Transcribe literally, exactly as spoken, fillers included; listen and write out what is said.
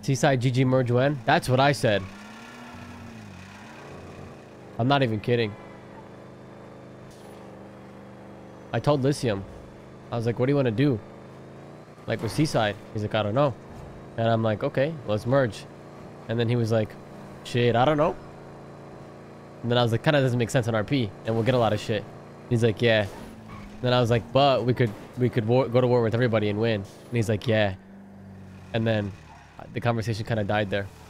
Seaside G G merge when? That's what I said. I'm not even kidding. I told Lithium. I was like, what do you want to do? Like with Seaside. He's like, I don't know. And I'm like, okay, let's merge. And then he was like, shit, I don't know. And then I was like, kind of doesn't make sense on R P. And we'll get a lot of shit. He's like, yeah. Then I was like, but we could we could war, go to war with everybody and win. And he's like, yeah. And then the conversation kind of died there.